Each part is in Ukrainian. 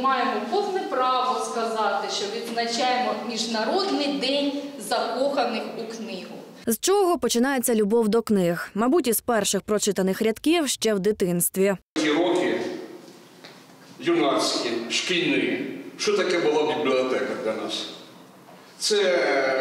маємо повне право сказати, що відзначаємо Міжнародний день закоханих у книгу. З чого починається любов до книг? Мабуть, із перших прочитаних рядків ще в дитинстві. Ті роки юнацькі, шкільні. Що таке була бібліотека для нас? Це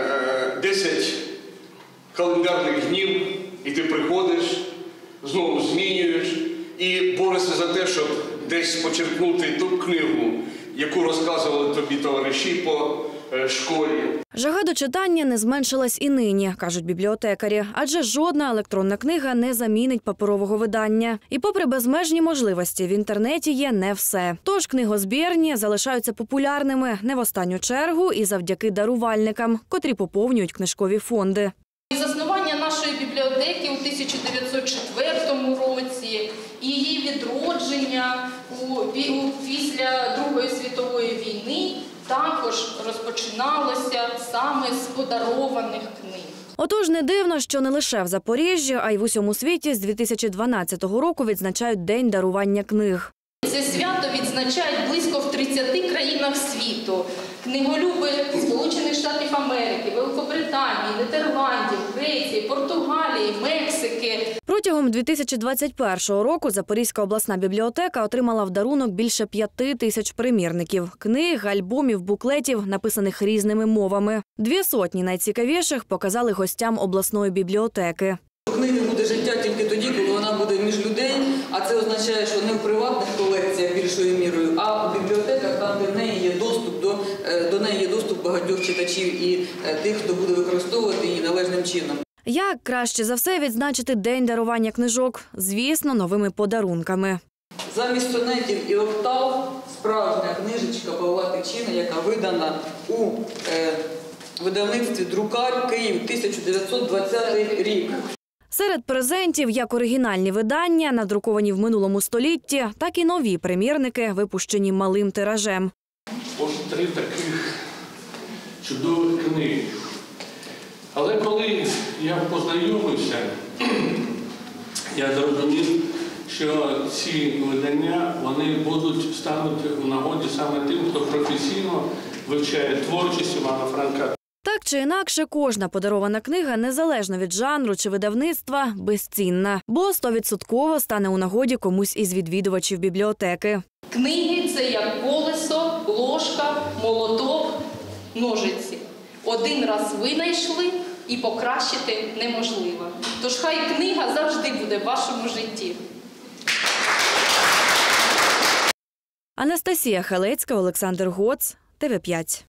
10 календарних днів, і ти приходиш, знову змінюєш і борешся за те, щоб десь почерпнути ту книгу, яку розказували тобі товариші по школі. Жага до читання не зменшилась і нині, кажуть бібліотекарі, адже жодна електронна книга не замінить паперового видання. І попри безмежні можливості, в інтернеті є не все. Тож книгозбірні залишаються популярними не в останню чергу і завдяки дарувальникам, котрі поповнюють книжкові фонди. Заснування нашої бібліотеки у 1904 році і її відродження після Другої світової війни також розпочиналося саме з подарованих книг. Отож, не дивно, що не лише в Запоріжжі, а й в усьому світі з 2012 року відзначають День дарування книг. Це свято відзначають близько в 30 країнах світу. Книголюби Сполучених Штатів Америки, Великобританії, Нідерландів, Греції, Португалії, Мексики. Протягом 2021 року Запорізька обласна бібліотека отримала в дарунок більше 5000 примірників – книг, альбомів, буклетів, написаних різними мовами. 200 найцікавіших показали гостям обласної бібліотеки. У книги буде життя тільки тоді, коли вона буде між людей, а це означає, що не в приватних колекціях більшою мірою, а в бібліотеках, там, де в неї є доступ до неї є доступ багатьох читачів і тих, хто буде використовувати її належним чином. Як краще за все відзначити День дарування книжок? Звісно, новими подарунками. Замість сонетів і октав справжня книжечка Павла Тичини, яка видана у видавництві «Друкар», Київ, 1920 рік. Серед презентів як оригінальні видання, надруковані в минулому столітті, так і нові примірники, випущені малим тиражем. Ось 3 таких чудових книги. Але коли я познайомився, я зрозумів, що ці видання вони стануть у нагоді саме тим, хто професійно вивчає творчість Івана Франка. Так чи інакше, кожна подарована книга, незалежно від жанру чи видавництва, безцінна, бо 100% стане у нагоді комусь із відвідувачів бібліотеки. Книги – це як колесо, ложка, молоток, ножиці. Один раз винайшли і покращити неможливо. Тож хай книга завжди буде в вашому житті. Анастасія Халецька, Олександр Гоц, ТВ5.